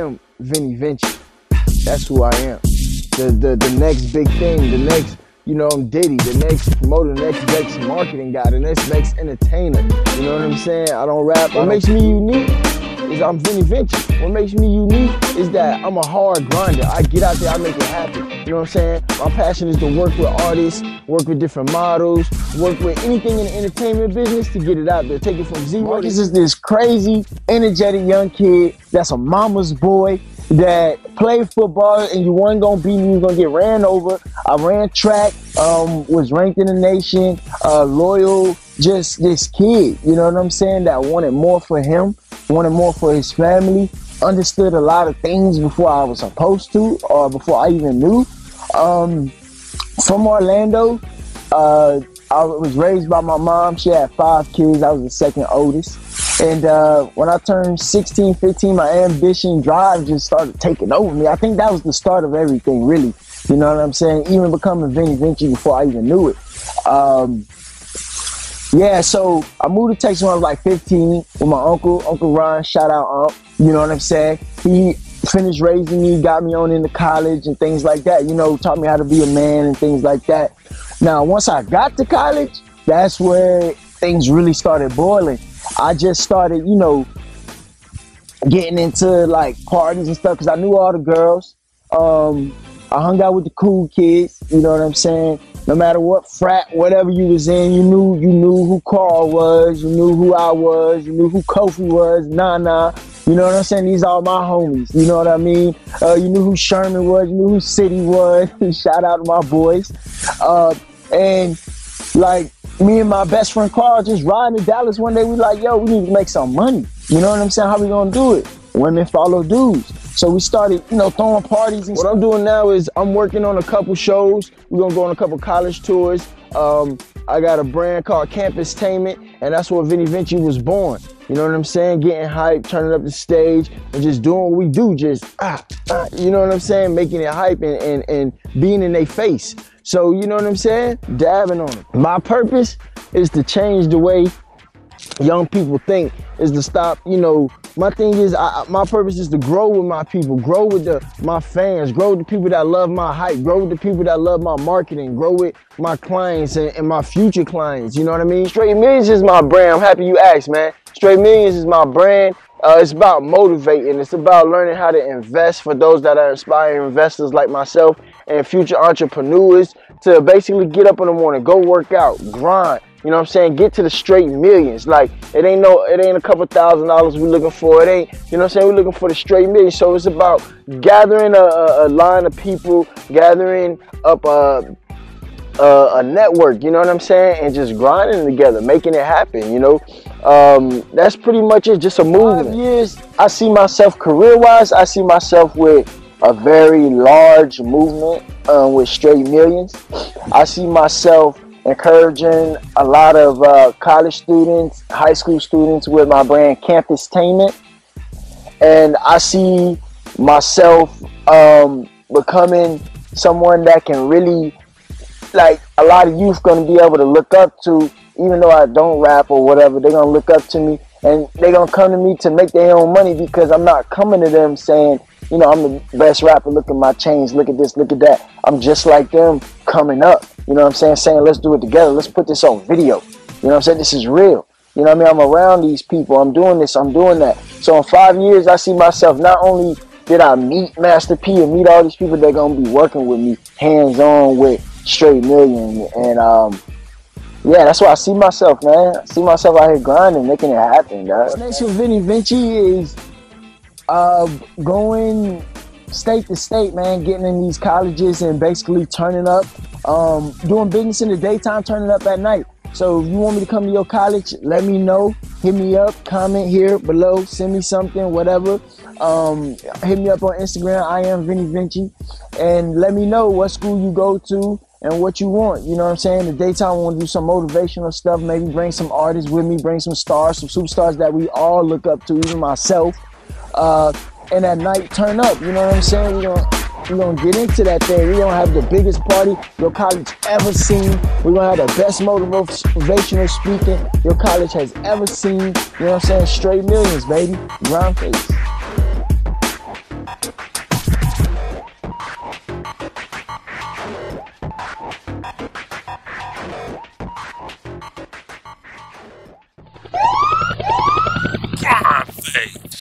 am Vinny Vinci. That's who I am. The next big thing, the next, you know, I'm Diddy, the next promoter, the next marketing guy, the next entertainer. You know what I'm saying? I don't rap. What makes me unique is I'm Vinny Vinci. What makes me unique is that I'm a hard grinder. I get out there, I make it happen. You know what I'm saying? My passion is to work with artists, work with different models, work with anything in the entertainment business to get it out there, take it from zero. Marcus is this crazy, energetic young kid that's a mama's boy that played football, and you weren't gonna beat me, you was gonna get ran over. I ran track, was ranked in the nation, loyal, just this kid, you know what I'm saying, that wanted more for him, wanted more for his family, understood a lot of things before I was supposed to, or before I even knew. From Orlando, I was raised by my mom. She had 5 kids. I was the second oldest. And when I turned 16, 15, my ambition, drive just started taking over me. I think that was the start of everything, really. You know what I'm saying? Even becoming Vinny Vinci before I even knew it. Yeah, so I moved to Texas when I was like 15 with my Uncle Ron, shout out Unc. You know what I'm saying? He finished raising me, got me on into college and things like that. You know, taught me how to be a man and things like that. Now, once I got to college, that's where things really started boiling. I just started, you know, getting into like parties and stuff because I knew all the girls. I hung out with the cool kids, you know what I'm saying? No matter what frat, whatever you was in, you knew who Carl was, you knew who I was, you knew who Kofi was, Nana. You know what I'm saying? These are my homies, you know what I mean? You knew who Sherman was, you knew who City was. Shout out to my boys. And like me and my best friend Carl just riding to Dallas one day, we like, yo, we need to make some money. You know what I'm saying? How we gonna do it? Women follow dudes. So we started, you know, throwing parties and stuff. What I'm doing now is I'm working on a couple shows. We're gonna go on a couple college tours. I got a brand called Campustainment, and that's where Vinny Vinci was born. You know what I'm saying? Getting hype, turning up the stage, and just doing what we do, just you know what I'm saying? Making it hype and being in their face. So, you know what I'm saying? Dabbing on it. My purpose is to change the way young people think, is to stop, you know, my thing is, my purpose is to grow with my people, grow with my fans, grow with the people that love my hype, grow with the people that love my marketing, grow with my clients and my future clients, you know what I mean? Straight Millions is my brand. I'm happy you asked, man. Straight Millions is my brand. It's about motivating. It's about learning how to invest for those that are aspiring investors like myself and future entrepreneurs to basically get up in the morning, go work out, grind. You know what I'm saying? Get to the straight millions. Like, it ain't a couple $1,000s we looking for. It ain't, you know what I'm saying? We're looking for the straight millions. So it's about gathering a line of people, gathering up a network, you know what I'm saying? And just grinding together, making it happen, you know? That's pretty much it, just a movement. 5 years, I see myself career-wise, I see myself with a very large movement with Straight Millions. I see myself encouraging a lot of college students, high school students with my brand Campustainment. And I see myself becoming someone that can really, like, a lot of youth gonna be able to look up to, even though I don't rap or whatever, they're gonna look up to me and they're gonna come to me to make their own money because I'm not coming to them saying, you know, I'm the best rapper, look at my chains, look at this, look at that. I'm just like them coming up, you know what I'm saying, let's do it together, let's put this on video. You know what I'm saying, this is real. You know what I mean, I'm around these people, I'm doing this, I'm doing that. So in 5 years, I see myself, not only did I meet Master P and meet all these people that are gonna be working with me hands-on with Straight Million, and yeah, that's why I see myself, man. I see myself out here grinding, making it happen, guys. Next with Vinny Vinci is going state to state, man, getting in these colleges and basically turning up, doing business in the daytime, turning up at night. So if you want me to come to your college, let me know. Hit me up, comment here below, send me something, whatever. Hit me up on Instagram, I am Vinny Vinci, and let me know what school you go to and what you want. You know what I'm saying? In the daytime, I want to do some motivational stuff, maybe bring some artists with me, bring some stars, some superstars that we all look up to, even myself. And at night, turn up, you know what I'm saying? We're gonna get into that thing. We're gonna have the biggest party your college ever seen. We're gonna have the best motivational speaking your college has ever seen. You know what I'm saying? Straight Millions, baby. Round face.